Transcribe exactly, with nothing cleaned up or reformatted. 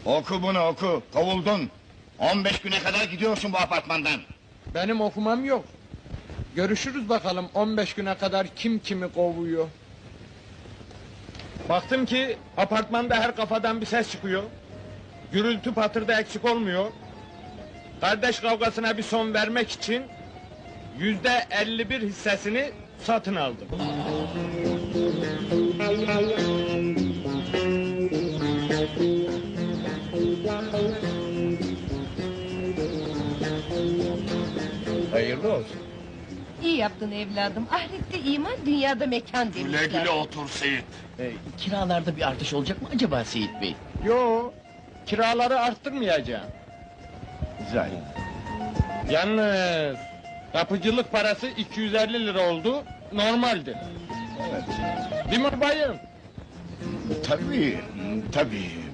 Oku bunu oku, kovuldun. On beş güne kadar gidiyorsun bu apartmandan. Benim okumam yok. Görüşürüz bakalım on beş güne kadar kim kimi kovuyor. Baktım ki apartmanda her kafadan bir ses çıkıyor. Gürültü patırda eksik olmuyor. Kardeş kavgasına bir son vermek için yüzde elli bir hissesini satın aldım. Hayırlı olsun. İyi yaptın evladım. Ahirette iman, dünyada mekan demişler. Güle güle otur Seyit. Ee, kiralarda bir artış olacak mı acaba Seyit Bey? Yo, kiraları arttırmayacağım. Güzel. Yalnız kapıcılık parası iki yüz elli lira oldu, normaldir. Evet. Değil mi bayım? Tabii, tabii.